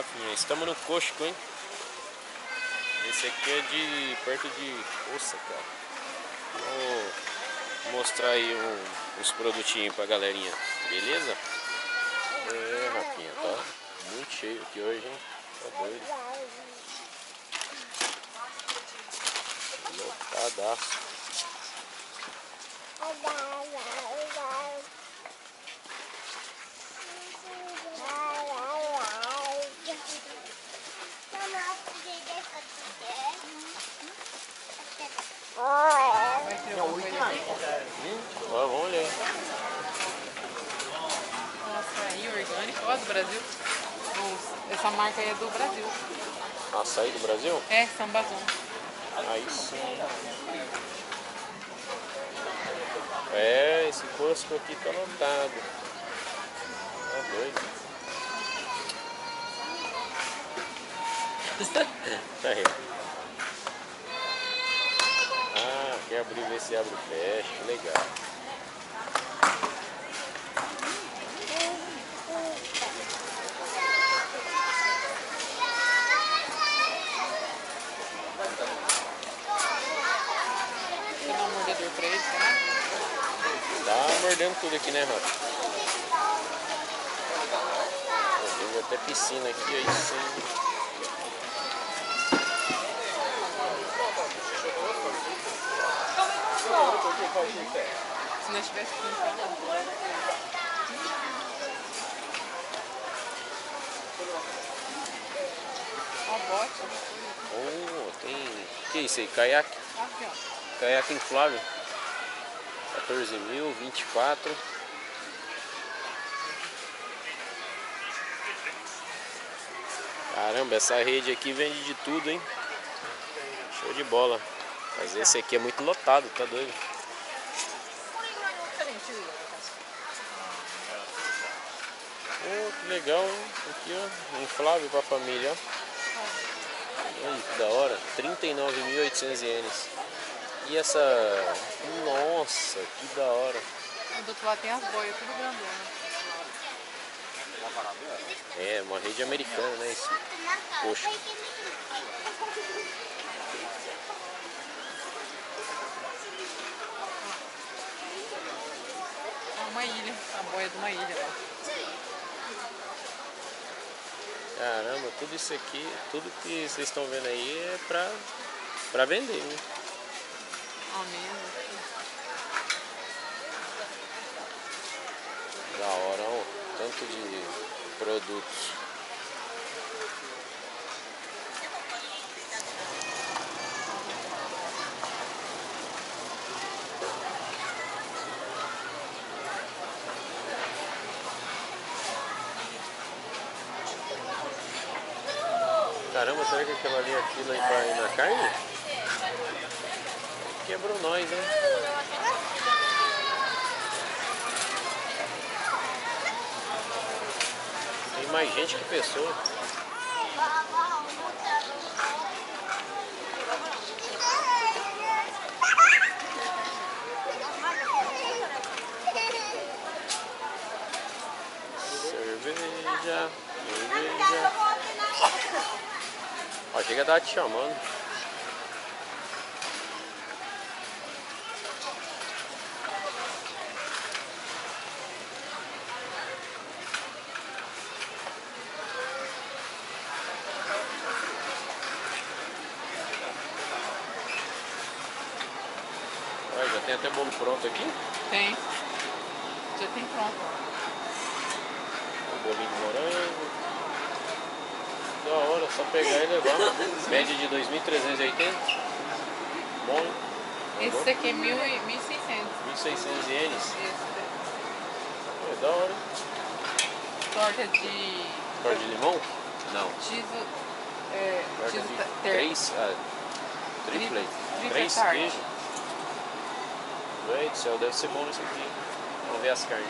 Rafinha? Estamos no Costco, hein? Esse aqui é de perto de Osaka. Vou mostrar aí uns produtinhos pra galerinha, beleza? É, Rafinha, tá muito cheio aqui hoje, hein? Tá doido. Lotadaço. Vamos ler. Nossa, aí orgânico, ó, do Brasil. Essa marca aí é do Brasil. Açaí do Brasil? É, Sambazon. Aí sim. É, esse Costco aqui tá lotado. Tá doido. Aí. Ah, quer abrir, ver se abre e fecha. Que legal. Vou dar um mordedor pra ele, será? Tá mordendo tudo aqui, né, Rafa? Tem até piscina aqui, aí sim. Se nós tivesse que entrar. Ó, bote. Oh, tem... Que é isso aí? Caiaque? Aqui, ó. Caiaque inflável. 14 mil, 24. Caramba, essa rede aqui vende de tudo, hein? Show de bola. Mas esse aqui é muito lotado, tá doido? Oh, que legal, hein? Aqui, ó, inflável pra família, ó. Olha que da hora. 39.800 ienes. E essa... Nossa, que da hora. Do outro lado tem as boias, tudo grandona. É, uma rede americana, né? Esse Costco. É uma ilha, a boia de uma ilha lá. Caramba, tudo isso aqui, tudo que vocês estão vendo aí é pra vender, né? A mesa. Da hora, ó, tanto de produtos. Caramba, será que aquela ali é fila aí pra ir na carne? Quebrou nós, hein? Tem mais gente que pessoa. Cerveja, cerveja. Ó, chega a estar te chamando. Olha, já tem até bolo pronto aqui. Tem. Já tem pronto. Um bolinho de morango. Da hora, só pegar e levar. Média de 2.380. Bom, hein? Esse aqui é 1.600. 1.600 ienes. Esse É da hora. torta de... Torta de limão? Não. Cheese... Torta cheese de ter... triplet. Triple 3 tart. queijos. Meu Deus do céu, deve ser bom isso aqui. Vamos ver as carnes.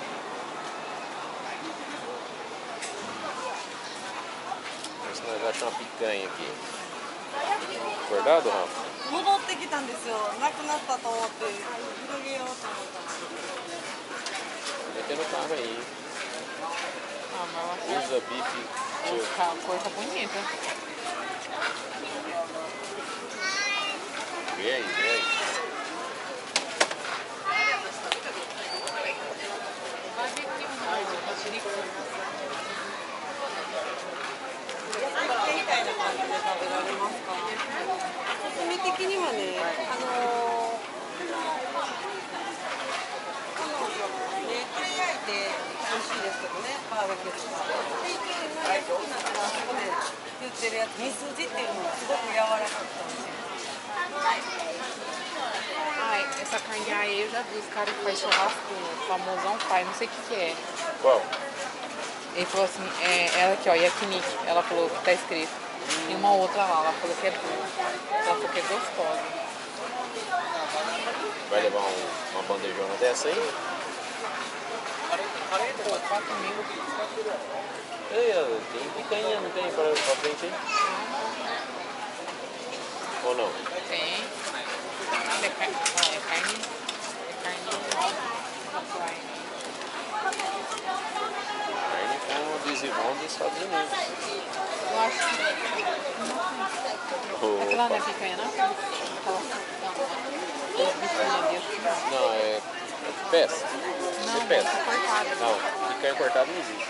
Vamos ver se nós achamos uma picanha aqui. Acordado, Rafa? 戻ってきたんですよ。なくなったと思って広げようと思った。 Meter no carro aí. Ah, mas eu Usa bife. acho que a cor tá bonita. Vê aí, vê aí. Vai ver aqui um mexerico. みたいな感じで食べられますか。おすすめ的にはね、これ焼いて美味しいですけどね、バーベキューとか。で、一応今ね、好きなのはあそこで売ってるやつ、みすじっていうのがすごく柔らかくて美味しい。 Ai, essa carne aí eu já vi os caras que faz churrasco famosão faz, não sei o que é. Qual? Ele falou assim, ela aqui, ó, yakiniku, ela falou que tá escrito. E uma outra lá, ela falou que é boa. Ela falou que é gostosa. Vai levar uma bandejona dessa aí? Pô, 4.000. Ei, tem picanha, não tem pra frente aí? Ou não? Tem. É carne. É carne. Carne com adesivão dos Estados Unidos. Eu acho que. Aquela não é picanha, não? Aquela. Não. Bifinha desse. Não, é peça. Não, É peça. é cortada. Não, picanha cortada não existe.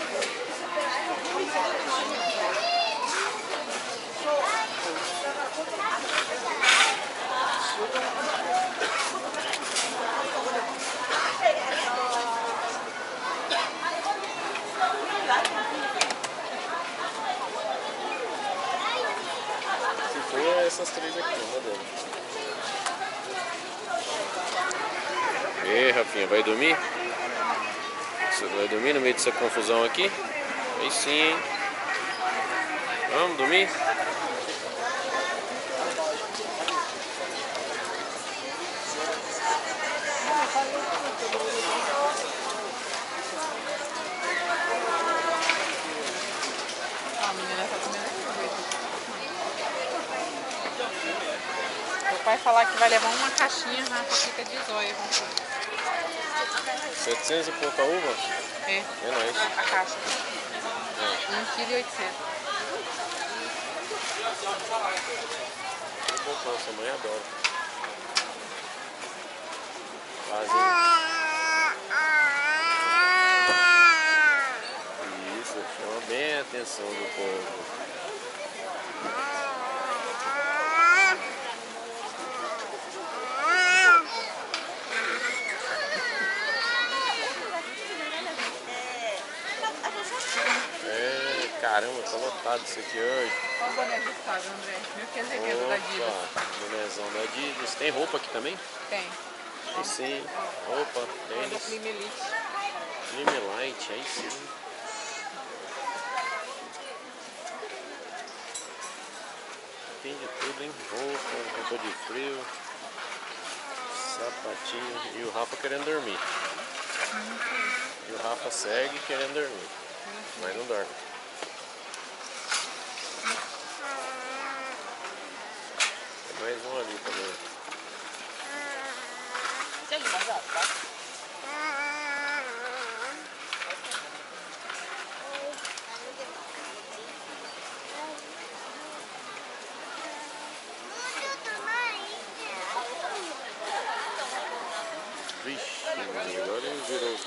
Se for, é essas três aqui, uma delas. E Rafinha, vai dormir? Você vai dormir no meio dessa confusão aqui? Aí sim, hein? Vamos dormir? A menina tá comendo sorvete. Meu pai falar que vai levar uma caixinha, Rafa fica de zóia. 700 e pouca uva? É, É nóis. a caixa. 1,8 kg. Nossa, mãe adora. Fazem. Isso, chama bem a atenção do povo. É, caramba, tá lotado isso aqui hoje. Olha o boné do Thiago, André. 1.500 da Adidas. Opa, bonézão da Adidas. Tem roupa aqui também? Tem. Aí sim. Roupa, Do tênis. Clima Elite. Clima Light, aí sim. Tem de tudo, hein? Roupa de frio, sapatinho. E o Rafa querendo dormir. E o Rafa segue querendo dormir. Mas não dorme. Tem mais um ali também. Vixe, agora ele virou.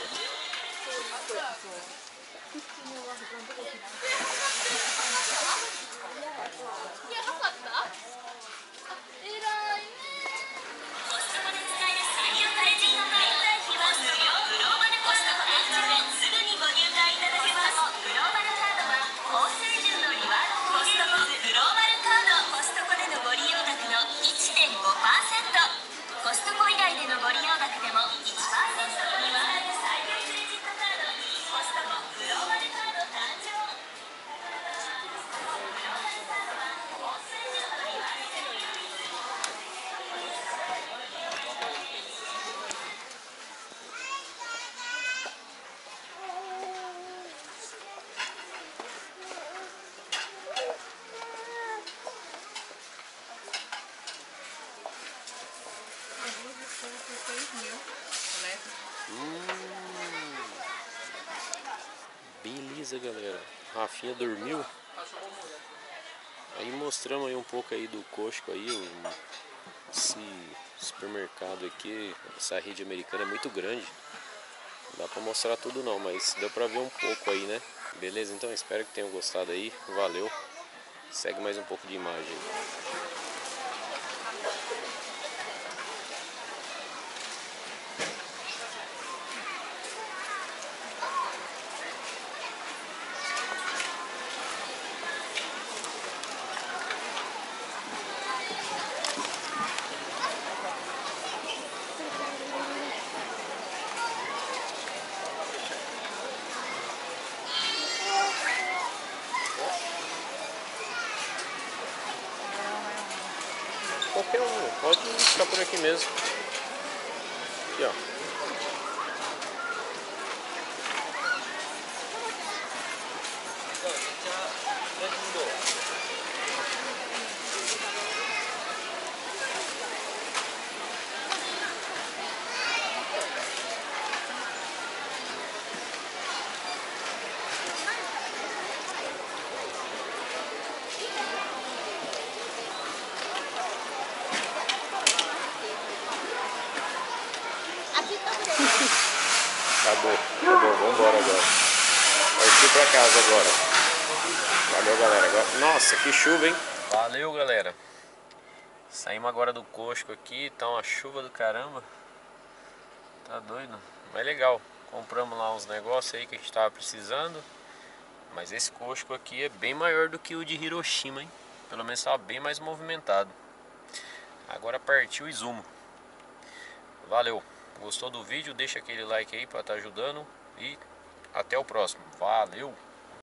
Beleza, galera. Rafinha dormiu. Aí mostramos aí um pouco aí do Costco aí, esse supermercado aqui, essa rede americana é muito grande. Não dá pra mostrar tudo não, mas deu pra ver um pouco aí, né? Beleza, então espero que tenham gostado aí. Valeu. Segue mais um pouco de imagem aí. Qualquer um, pode ficar por aqui mesmo. Aqui, ó. Acabou, vambora agora. Partiu pra casa agora. Valeu, galera. Agora... Nossa, que chuva, hein? Valeu, galera. Saímos agora do Costco aqui. Tá uma chuva do caramba. Tá doido? Mas legal. Compramos lá uns negócios aí que a gente tava precisando. Mas esse Costco aqui é bem maior do que o de Hiroshima, hein? Pelo menos tava bem mais movimentado. Agora partiu o Izumo. Valeu. Gostou do vídeo? Deixa aquele like aí pra estar ajudando. E até o próximo. Valeu!